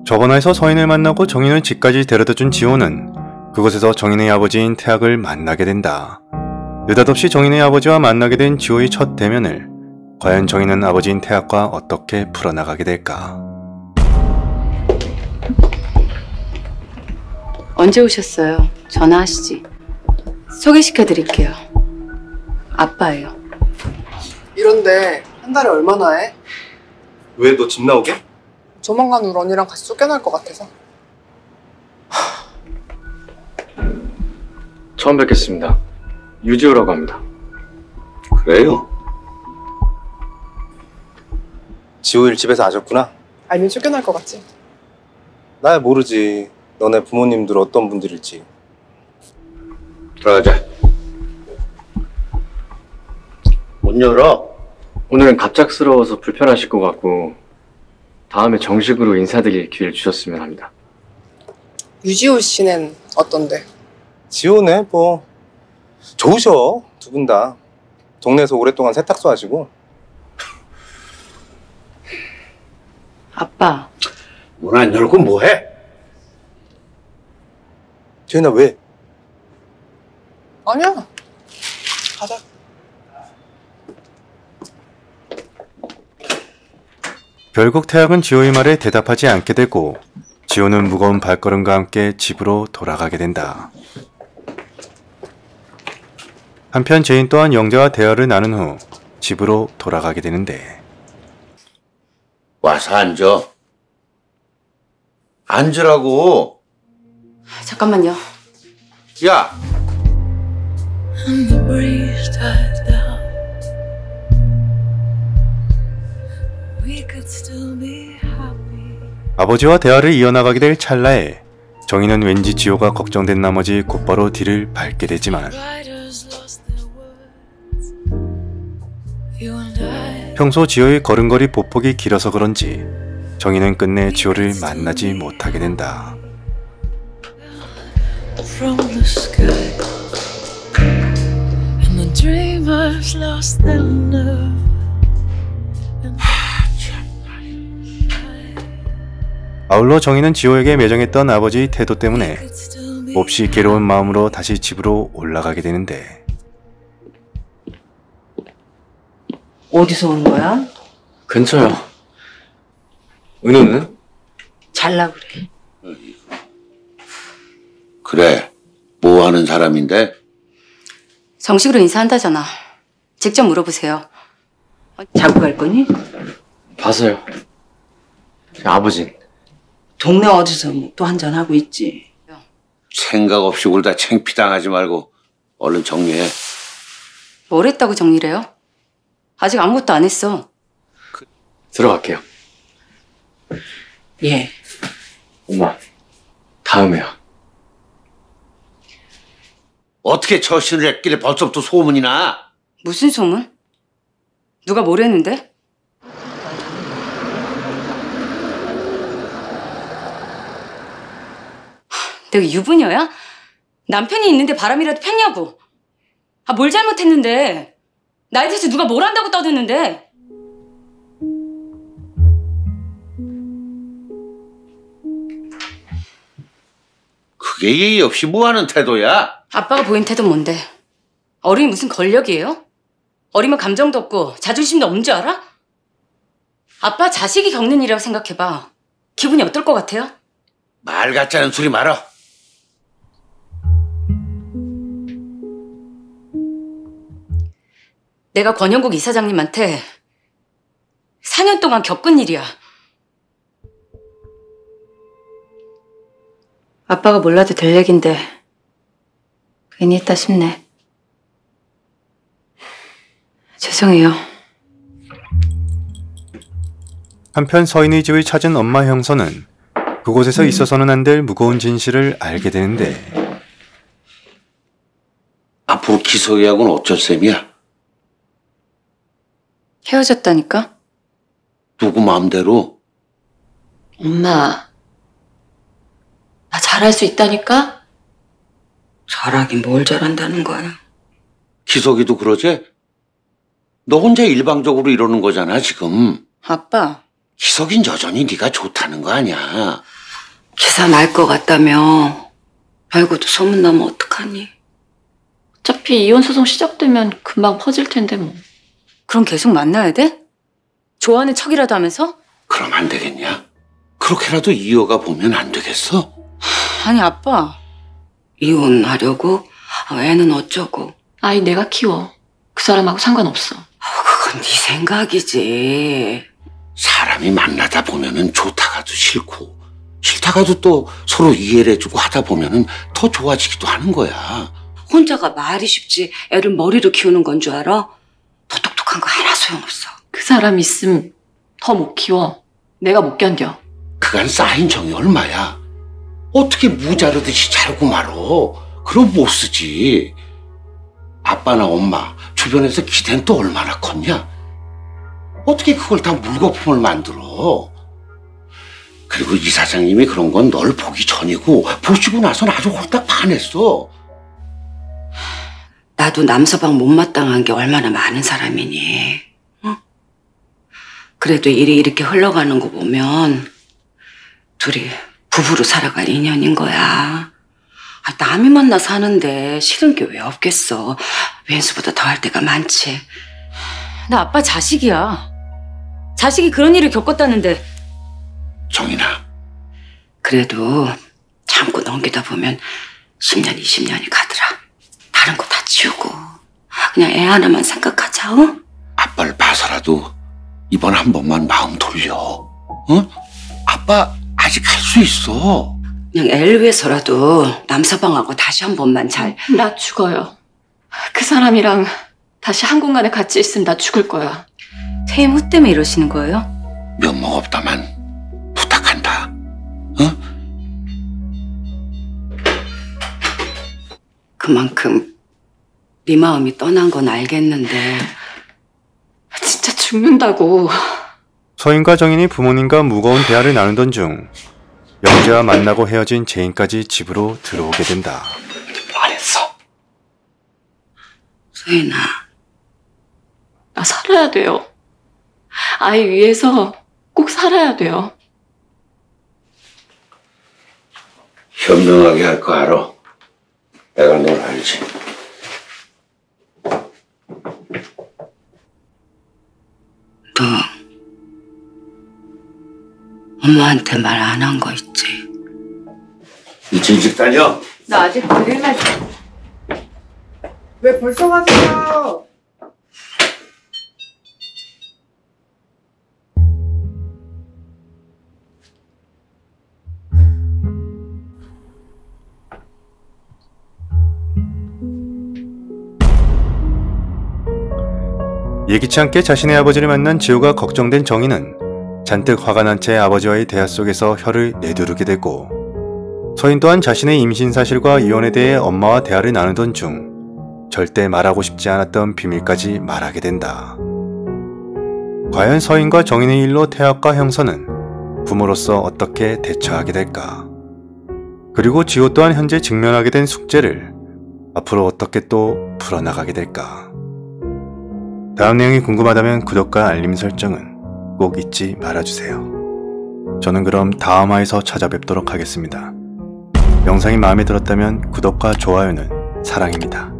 저번화에서 서인을 만나고 정인을 집까지 데려다준 지호는 그곳에서 정인의 아버지인 태학을 만나게 된다. 느닷없이 정인의 아버지와 만나게 된 지호의 첫 대면을 과연 정인은 아버지인 태학과 어떻게 풀어나가게 될까? 언제 오셨어요? 전화하시지. 소개시켜드릴게요. 아빠예요. 이런데 한 달에 얼마나 해? 왜 너 집 나오게? 조만간 우리 언니랑 같이 쫓겨날 것 같아서. 처음 뵙겠습니다. 유지호라고 합니다. 그래요? 지호 일 집에서 아셨구나? 알면 쫓겨날 것 같지? 나야 모르지. 너네 부모님들 어떤 분들일지. 들어가자. 문 열어. 오늘은 갑작스러워서 불편하실 것 같고 다음에 정식으로 인사드릴 기회를 주셨으면 합니다. 유지호 씨는 어떤데? 지호네 뭐 좋으셔. 두 분 다. 동네에서 오랫동안 세탁소 하시고. 아빠, 문 안 열고 뭐해? 지현아 왜? 아니야. 가자. 결국 태학은 지호의 말에 대답하지 않게 되고 지호는 무거운 발걸음과 함께 집으로 돌아가게 된다. 한편 제인 또한 영재와 대화를 나눈 후 집으로 돌아가게 되는데 와서 앉아. 앉으라고. 잠깐만요. 야! And the breeze died down. We could still be happy. 아버지와 대화를 이어나가게 될 찰나에 정인은 왠지 지호가 걱정된 나머지 곧바로 뒤를 밟게 되지만 Writers lost their words. You and I. 평소 지호의 걸음걸이 보폭이 길어서 그런지 정인은 끝내 지호를 만나지 못하게 된다. From the sky. And the dreamers lost their nerve. And 아울러 정인은 지호에게 매정했던 아버지의 태도 때문에 could still be 몹시 괴로운 마음으로 다시 집으로 올라가게 되는데 어디서 온 거야? 근처요. 은호는? 잘라 그래. 그래. 뭐 하는 사람인데? 정식으로 인사한다잖아. 직접 물어보세요. 자고 갈 거니? 봐서요. 제 아버진. 동네 어디서 또 한잔 하고 있지. 생각 없이 굴다 창피당하지 말고 얼른 정리해. 뭘 했다고 정리를 해요? 아직 아무것도 안 했어. 들어갈게요. 예. 엄마, 다음에요. 어떻게 처신을 했길래 벌써부터 소문이 나? 무슨 소문? 누가 뭘 했는데? 내가 유부녀야? 남편이 있는데 바람이라도 폈냐고. 아, 뭘 잘못했는데? 나에 대해서 누가 뭘 한다고 떠드는데? 그게 예의 없이 뭐 하는 태도야? 아빠가 보인 태도는 뭔데? 어른이 무슨 권력이에요? 어리면 감정도 없고 자존심도 없는 줄 알아? 아빠 자식이 겪는 일이라고 생각해봐. 기분이 어떨 것 같아요? 말 같지 않은 소리 말어. 내가 권영국 이사장님한테 4년 동안 겪은 일이야. 아빠가 몰라도 될 얘긴데 괜히 했다 싶네. 죄송해요. 한편 서인의 집을 찾은 엄마 형서는 그곳에서 있어서는 안 될 무거운 진실을 알게 되는데 앞으로 기석이하고는 어쩔 셈이야? 헤어졌다니까? 누구 마음대로? 엄마, 나 잘할 수 있다니까? 잘하긴 뭘 잘한다는 거야. 기석이도 그러지? 너 혼자 일방적으로 이러는 거잖아 지금. 아빠. 기석인 여전히 네가 좋다는 거 아니야. 기사 날 것 같다며. 알고도 소문나면 어떡하니? 어차피 이혼 소송 시작되면 금방 퍼질 텐데 뭐. 그럼 계속 만나야 돼? 좋아하는 척이라도 하면서? 그럼 안 되겠냐? 그렇게라도 이어가 보면 안 되겠어? 아니 아빠. 이혼하려고? 애는 어쩌고? 아이 내가 키워. 그 사람하고 상관없어. 그건 네 생각이지. 사람이 만나다 보면은 좋다가도 싫고 싫다가도 또 서로 이해를 해주고 하다 보면은 더 좋아지기도 하는 거야. 혼자가 말이 쉽지 애를 머리로 키우는 건 줄 알아? 더 똑똑한 거 하나 소용없어. 그 사람 있음 더 못 키워. 내가 못 견뎌. 그간 쌓인 정이 얼마야? 어떻게 무자르듯이 자르고 말어? 그럼 못 쓰지. 아빠나 엄마 주변에서 기대는 또 얼마나 컸냐? 어떻게 그걸 다 물거품을 만들어? 그리고 이 사장님이 그런 건 널 보기 전이고 보시고 나선 아주 홀딱 반했어. 나도 남서방 못마땅한 게 얼마나 많은 사람이니. 응? 그래도 일이 이렇게 흘러가는 거 보면 둘이 부부로 살아갈 인연인 거야. 남이 만나 사는데 싫은 게 왜 없겠어. 왼수보다 더할 때가 많지. 나 아빠 자식이야. 자식이 그런 일을 겪었다는데. 정인아. 그래도 참고 넘기다 보면 10년, 20년이 가더라. 다른 거 다 치우고 그냥 애 하나만 생각하자. 어? 아빠를 봐서라도 이번 한 번만 마음 돌려. 어? 아빠 아직 할 수 있어. 그냥 애를 위해서라도 남서방하고 다시 한 번만 잘. 나 죽어요. 그 사람이랑 다시 한 공간에 같이 있으면 나 죽을 거야. 퇴임 후 때문에 이러시는 거예요? 면목 없다만 부탁한다. 어? 그만큼 네 마음이 떠난 건 알겠는데. 진짜 죽는다고. 서인과 정인이 부모님과 무거운 대화를 나누던 중 영재와 만나고 헤어진 재인까지 집으로 들어오게 된다. 말했어. 서인아. 나 살아야 돼요. 아이 위해서 꼭 살아야 돼요. 현명하게 할 거 알아. 내가 널 알지. 너 엄마한테 말 안 한 거 있지? 일찍 일찍 다녀. 나 아직 드릴만. 왜 벌써 가세요? 예기치 않게 자신의 아버지를 만난 지호가 걱정된 정인은 잔뜩 화가 난 채 아버지와의 대화 속에서 혀를 내두르게 되고, 서인 또한 자신의 임신 사실과 이혼에 대해 엄마와 대화를 나누던 중 절대 말하고 싶지 않았던 비밀까지 말하게 된다. 과연 서인과 정인의 일로 태학과 형선은 부모로서 어떻게 대처하게 될까? 그리고 지호 또한 현재 직면하게 된 숙제를 앞으로 어떻게 또 풀어나가게 될까? 다음 내용이 궁금하다면 구독과 알림 설정은 꼭 잊지 말아주세요. 저는 그럼 다음 화에서 찾아뵙도록 하겠습니다. 영상이 마음에 들었다면 구독과 좋아요는 사랑입니다.